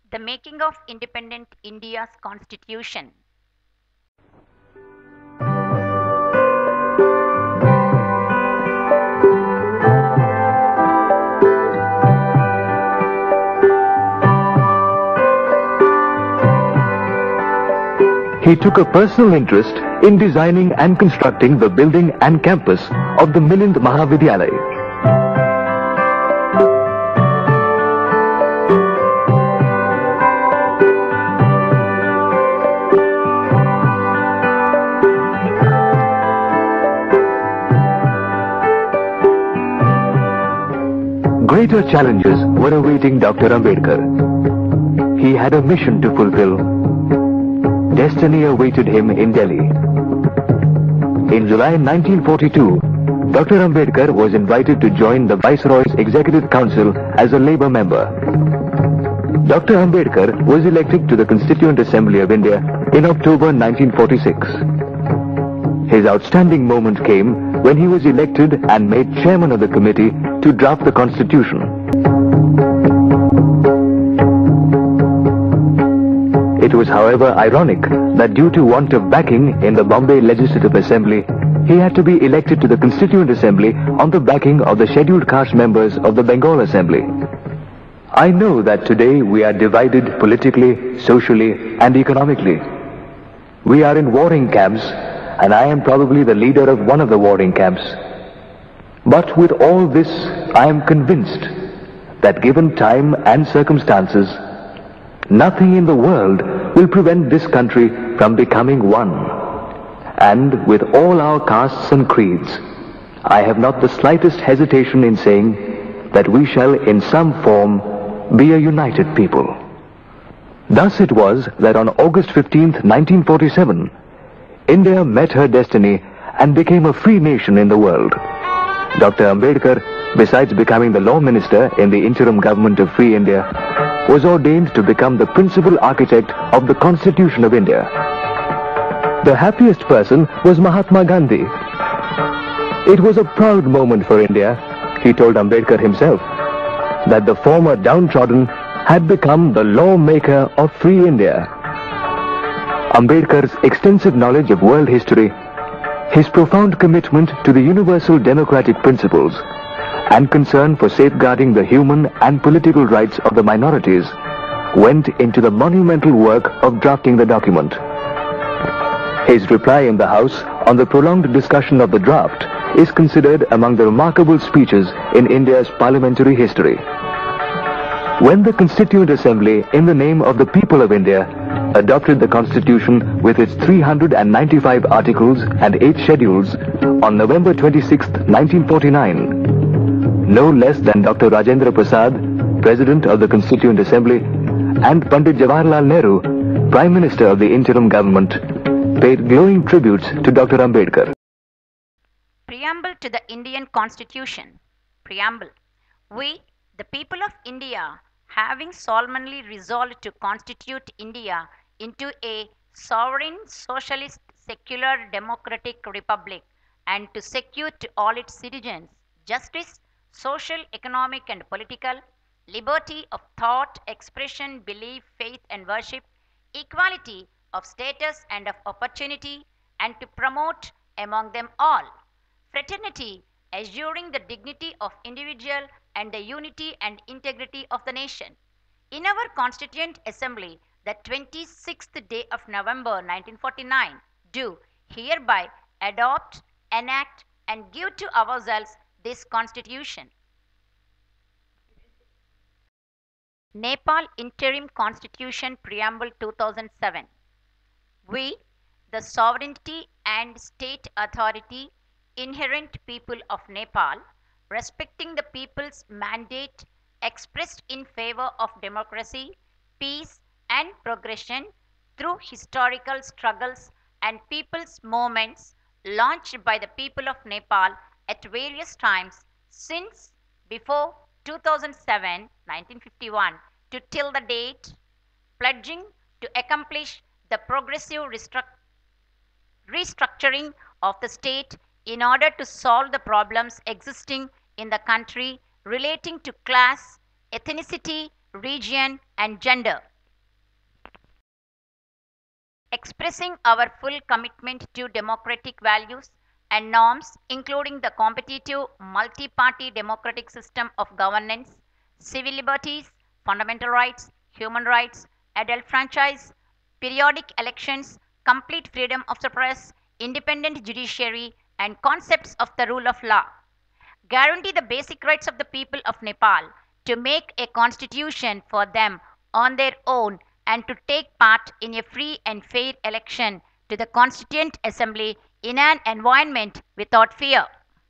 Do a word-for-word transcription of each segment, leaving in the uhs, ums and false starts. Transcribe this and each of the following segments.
The making of independent India's constitution. He took a personal interest in designing and constructing the building and campus of the Milind Mahavidyalaya. Greater challenges were awaiting Doctor Ambedkar. He had a mission to fulfill. Destiny awaited him in Delhi. In July nineteen forty-two, Doctor Ambedkar was invited to join the Viceroy's Executive Council as a Labour member. Doctor Ambedkar was elected to the Constituent Assembly of India in October nineteen forty-six. His outstanding moment came when he was elected and made chairman of the committee to draft the constitution. It was, however, ironic that due to want of backing in the Bombay Legislative Assembly, he had to be elected to the Constituent Assembly on the backing of the scheduled caste members of the Bengal Assembly. I know that today we are divided politically, socially and economically. We are in warring camps, and I am probably the leader of one of the warring camps. But with all this, I am convinced that given time and circumstances, nothing in the world will prevent this country from becoming one. And with all our castes and creeds, I have not the slightest hesitation in saying that we shall in some form be a united people. Thus it was that on August fifteenth, nineteen forty-seven, India met her destiny and became a free nation in the world. Doctor Ambedkar, besides becoming the law minister in the interim government of Free India, was ordained to become the principal architect of the Constitution of India. The happiest person was Mahatma Gandhi. It was a proud moment for India, he told Ambedkar himself, that the former downtrodden had become the lawmaker of Free India. Ambedkar's extensive knowledge of world history, his profound commitment to the universal democratic principles, and concern for safeguarding the human and political rights of the minorities went into the monumental work of drafting the document. His reply in the House on the prolonged discussion of the draft is considered among the remarkable speeches in India's parliamentary history. When the Constituent Assembly, in the name of the people of India, adopted the Constitution with its three hundred ninety-five articles and eight schedules on November twenty-sixth, nineteen forty-nine, no less than Doctor Rajendra Prasad, President of the Constituent Assembly, and Pandit Jawaharlal Nehru, Prime Minister of the interim government, paid glowing tributes to Doctor Ambedkar. Preamble to the Indian Constitution. Preamble. We, the people of India, having solemnly resolved to constitute India into a sovereign, socialist, secular, democratic republic, and to secure to all its citizens justice, social, economic, and political, liberty of thought, expression, belief, faith, and worship, equality of status and of opportunity, and to promote among them all fraternity, assuring the dignity of individual and the unity and integrity of the nation. In our Constituent Assembly, the twenty-sixth day of November nineteen forty-nine, do hereby adopt, enact, and give to ourselves this Constitution. Nepal Interim Constitution Preamble two thousand seven. We, the sovereignty and state authority inherent people of Nepal, respecting the people's mandate expressed in favor of democracy, peace, and progression through historical struggles and people's movements launched by the people of Nepal at various times since before two thousand seven, nineteen fifty-one, to till the date, pledging to accomplish the progressive restructuring of the state in order to solve the problems existing in the country relating to class, ethnicity, region, and gender, expressing our full commitment to democratic values and norms, including the competitive multi party democratic system of governance, civil liberties, fundamental rights, human rights, adult franchise, periodic elections, complete freedom of the press, independent judiciary, and concepts of the rule of law. Guarantee the basic rights of the people of Nepal to make a constitution for them on their own and to take part in a free and fair election to the Constituent Assembly in an environment without fear.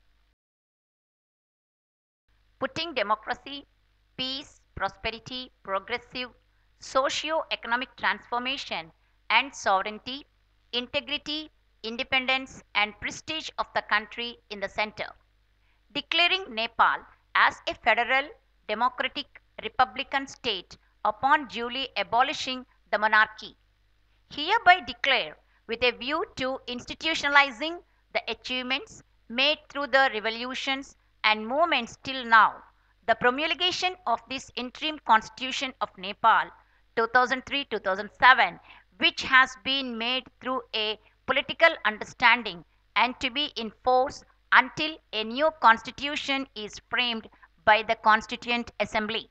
Putting democracy, peace, prosperity, progressive socio-economic transformation and sovereignty, integrity, independence and prestige of the country in the center. Declaring Nepal as a federal, democratic, republican state upon duly abolishing the monarchy. Hereby declare, with a view to institutionalizing the achievements made through the revolutions and movements till now, the promulgation of this interim constitution of Nepal two thousand three to two thousand seven, which has been made through a political understanding and to be in force until a new constitution is framed by the Constituent Assembly.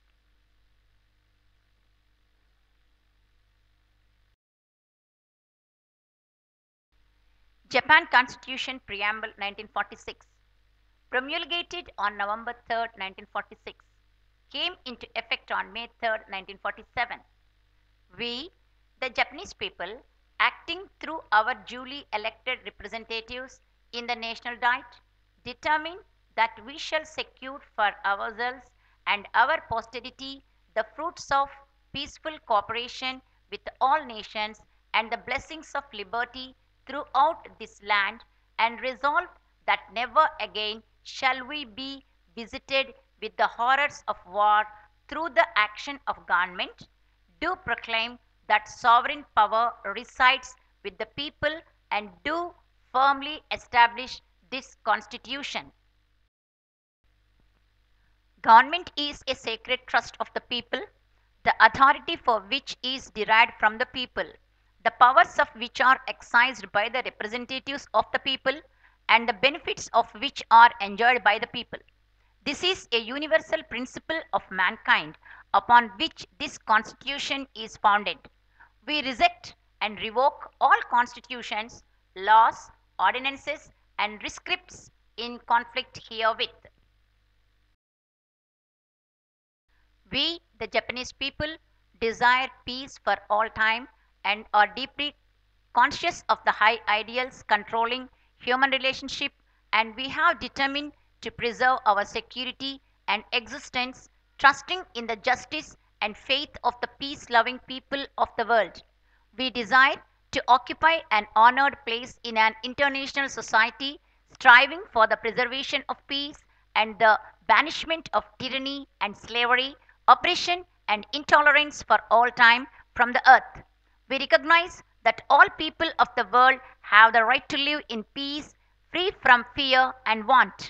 Japan Constitution Preamble nineteen forty-six, promulgated on November third, nineteen forty-six, came into effect on May third, nineteen forty-seven. We, the Japanese people, acting through our duly elected representatives in the National Diet, determine that we shall secure for ourselves and our posterity the fruits of peaceful cooperation with all nations and the blessings of liberty throughout this land, and resolve that never again shall we be visited with the horrors of war through the action of government, do proclaim that sovereign power resides with the people and do firmly establish this constitution. Government is a sacred trust of the people, the authority for which is derived from the people, the powers of which are exercised by the representatives of the people, and the benefits of which are enjoyed by the people. This is a universal principle of mankind upon which this constitution is founded. We reject and revoke all constitutions, laws, ordinances, and rescripts in conflict herewith. We, the Japanese people, desire peace for all time and are deeply conscious of the high ideals controlling human relationship, and we have determined to preserve our security and existence, trusting in the justice and faith of the peace-loving people of the world. We desire to occupy an honored place in an international society, striving for the preservation of peace and the banishment of tyranny and slavery, oppression and intolerance for all time from the earth. We recognize that all people of the world have the right to live in peace, free from fear and want.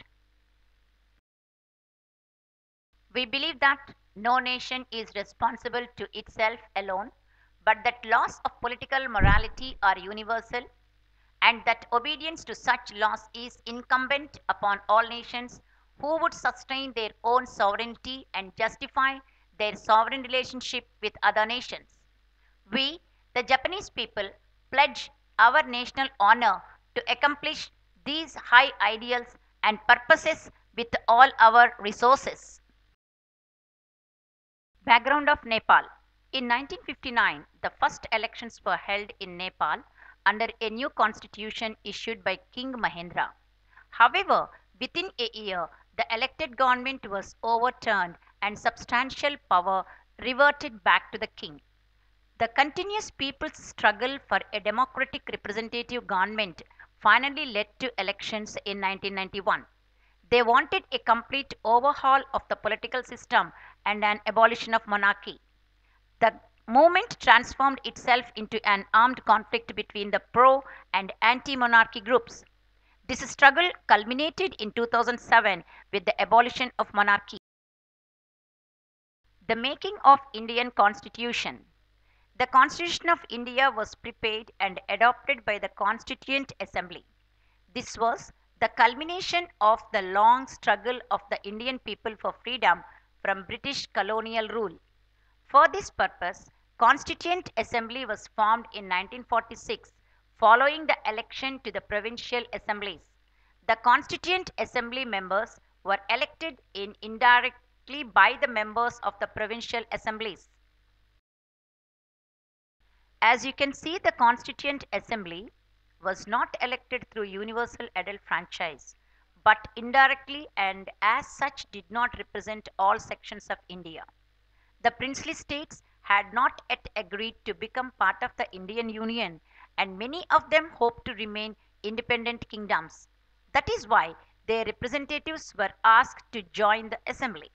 We believe that no nation is responsible to itself alone, but that laws of political morality are universal, and that obedience to such laws is incumbent upon all nations who would sustain their own sovereignty and justify their sovereign relationship with other nations. We, the Japanese people, pledge our national honor to accomplish these high ideals and purposes with all our resources. Background of Nepal. In nineteen fifty-nine, the first elections were held in Nepal under a new constitution issued by King Mahendra. However, within a year, the elected government was overturned and substantial power reverted back to the king. The continuous people's struggle for a democratic representative government finally led to elections in nineteen ninety-one. They wanted a complete overhaul of the political system and an abolition of monarchy. The movement transformed itself into an armed conflict between the pro and anti monarchy groups. This struggle culminated in two thousand seven with the abolition of monarchy. The making of Indian Constitution. The Constitution of India was prepared and adopted by the Constituent Assembly. This was the culmination of the long struggle of the Indian people for freedom from British colonial rule. For this purpose, Constituent Assembly was formed in nineteen forty-six following the election to the provincial assemblies. The Constituent Assembly members were elected in indirectly by the members of the provincial assemblies. As you can see, the Constituent Assembly was not elected through universal adult franchise, but indirectly and as such did not represent all sections of India. The princely states had not yet agreed to become part of the Indian Union, and many of them hoped to remain independent kingdoms. That is why their representatives were asked to join the assembly.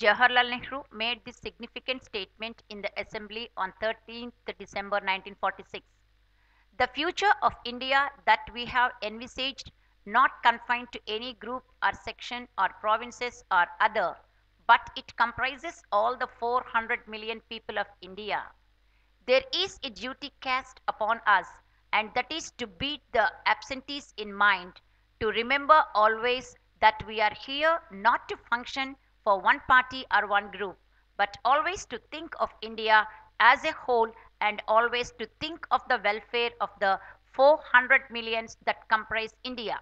Jawaharlal Nehru made this significant statement in the Assembly on thirteenth December nineteen forty-six. The future of India that we have envisaged, not confined to any group or section or provinces or other, but it comprises all the four hundred million people of India. There is a duty cast upon us, and that is to beat the absentees in mind, to remember always that we are here not to function for one party or one group, but always to think of India as a whole and always to think of the welfare of the four hundred millions that comprise India.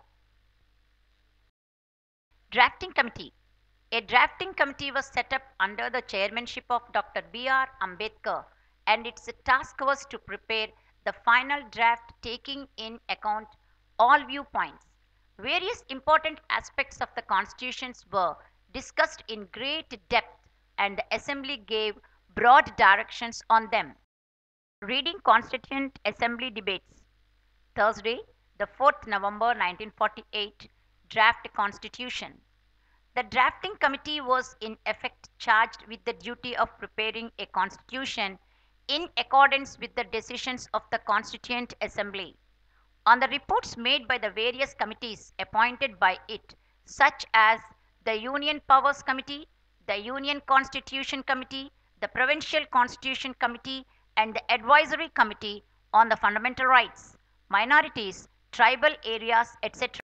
Drafting Committee. A drafting committee was set up under the chairmanship of Doctor B R Ambedkar, and its task was to prepare the final draft taking in account all viewpoints. Various important aspects of the constitutions were discussed in great depth, and the Assembly gave broad directions on them. Reading Constituent Assembly Debates. Thursday, the fourth November nineteen forty-eight, Draft Constitution. The drafting committee was in effect charged with the duty of preparing a constitution in accordance with the decisions of the Constituent Assembly. On the reports made by the various committees appointed by it, such as the Union Powers Committee, the Union Constitution Committee, the Provincial Constitution Committee, and the Advisory Committee on the Fundamental Rights, Minorities, Tribal Areas, et cetera.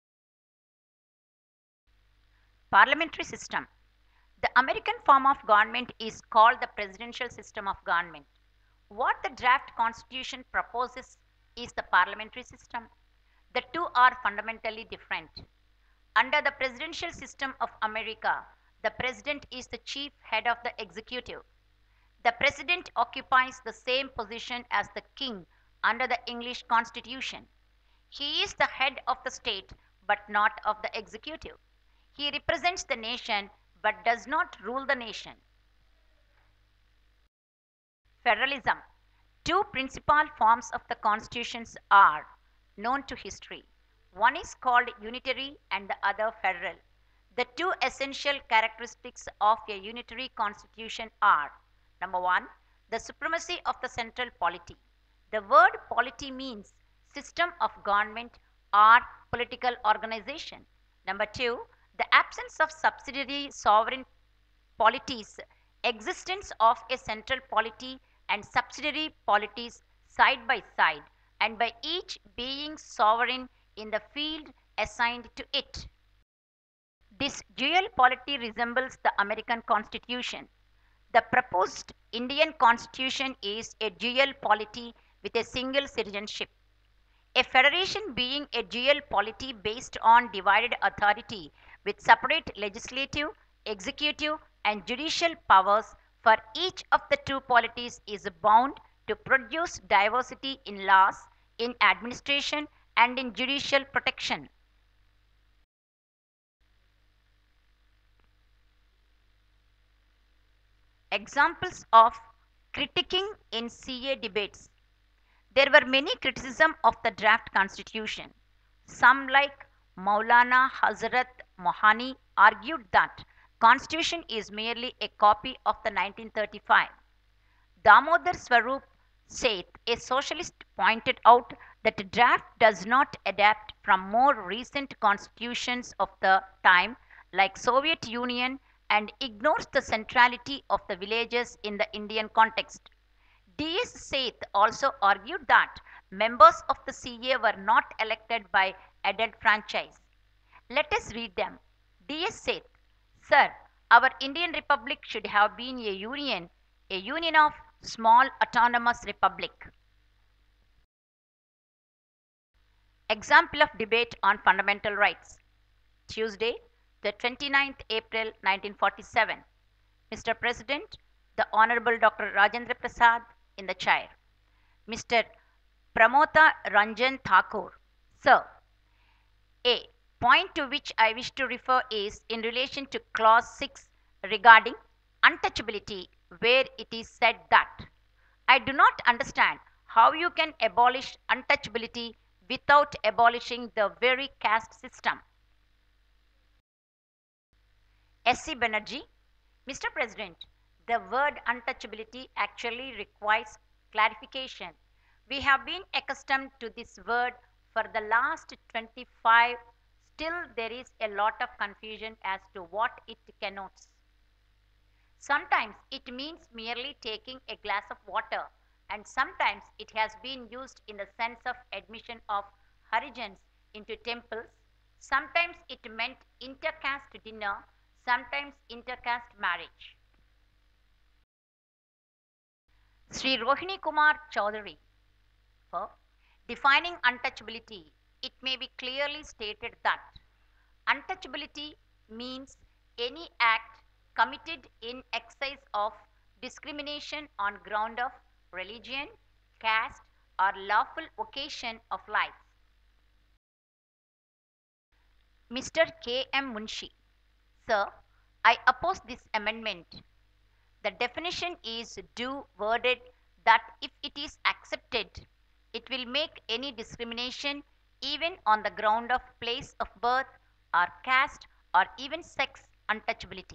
Parliamentary system. The American form of government is called the presidential system of government. What the draft constitution proposes is the parliamentary system. The two are fundamentally different. Under the presidential system of America, the president is the chief head of the executive. The president occupies the same position as the king under the English constitution. He is the head of the state but not of the executive. He represents the nation but does not rule the nation. Federalism. Two principal forms of the constitutions are known to history. One is called unitary and the other federal. The two essential characteristics of a unitary constitution are: number one, the supremacy of the central polity. The word polity means system of government or political organization. Number two, the absence of subsidiary sovereign polities, existence of a central polity and subsidiary polities side by side, and by each being sovereign in the field assigned to it. This dual polity resembles the American Constitution. The proposed Indian Constitution is a dual polity with a single citizenship. A federation being a dual polity based on divided authority with separate legislative, executive, and judicial powers for each of the two polities is bound to produce diversity in laws, in administration, and in judicial protection. Examples of critiquing in C A debates. There were many criticisms of the draft constitution. Some, like Maulana Hazrat Mohani, argued that constitution is merely a copy of the nineteen thirty-five. Damodar Swarup Seth, a socialist, pointed out that the draft does not adapt from more recent constitutions of the time, like Soviet Union, and ignores the centrality of the villages in the Indian context. D S Seth also argued that members of the C A were not elected by adult franchise. Let us read them. D S Seth: Sir, our Indian Republic should have been a union, a union of small autonomous republic. Example of debate on fundamental rights. Tuesday, the twenty-ninth April nineteen forty-seven. Mister President, the Honorable Doctor Rajendra Prasad in the chair. Mister Pramota Ranjan Thakur. Sir, A. Point to which I wish to refer is in relation to clause six regarding untouchability, where it is said that I do not understand how you can abolish untouchability without abolishing the very caste system. S C Banerjee: Mister President, the word untouchability actually requires clarification. We have been accustomed to this word for the last twenty-five. Still, there is a lot of confusion as to what it connotes. Sometimes it means merely taking a glass of water, and sometimes it has been used in the sense of admission of Harijans into temples. Sometimes it meant intercaste dinner, sometimes intercaste marriage. Sri Rohini Kumar Chaudhary. For defining untouchability, it may be clearly stated that untouchability means any act committed in excess of discrimination on ground of religion, caste, or lawful occasion of life. Mister K M Munshi. Sir, I oppose this amendment. The definition is do worded that if it is accepted, it will make any discrimination even on the ground of place of birth or caste or even sex untouchability.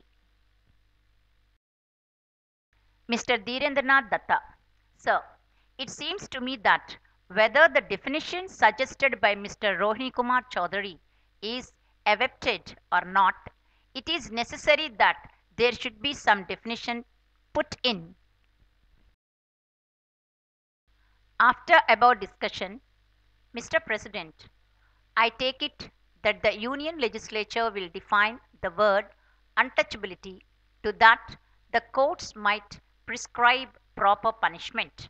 Mister Dhirendranath Datta. Sir, it seems to me that whether the definition suggested by Mister Rohini Kumar Chaudhary is adopted or not, it is necessary that there should be some definition put in. After above discussion, Mister President, I take it that the Union Legislature will define the word untouchability to that the courts might prescribe proper punishment.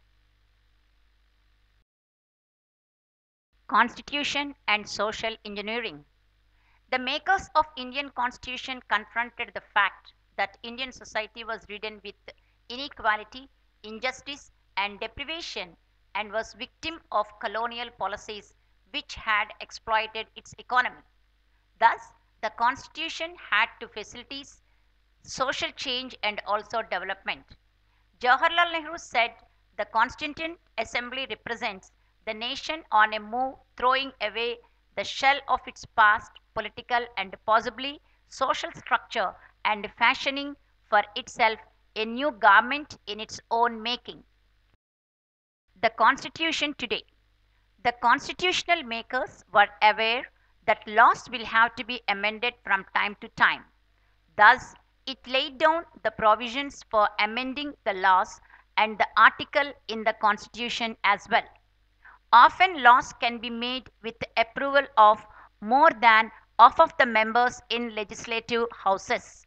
Constitution and social engineering. The makers of Indian Constitution confronted the fact that Indian society was ridden with inequality, injustice, and deprivation and was victim of colonial policies which had exploited its economy. Thus, the Constitution had to facilitate social change and also development. Jawaharlal Nehru said the Constituent Assembly represents the nation on a move, throwing away the shell of its past political and possibly social structure and fashioning for itself a new garment in its own making. The Constitution today. The constitutional makers were aware that laws will have to be amended from time to time. Thus, it laid down the provisions for amending the laws and the article in the Constitution as well. Often, laws can be made with the approval of more than half of the members in legislative houses.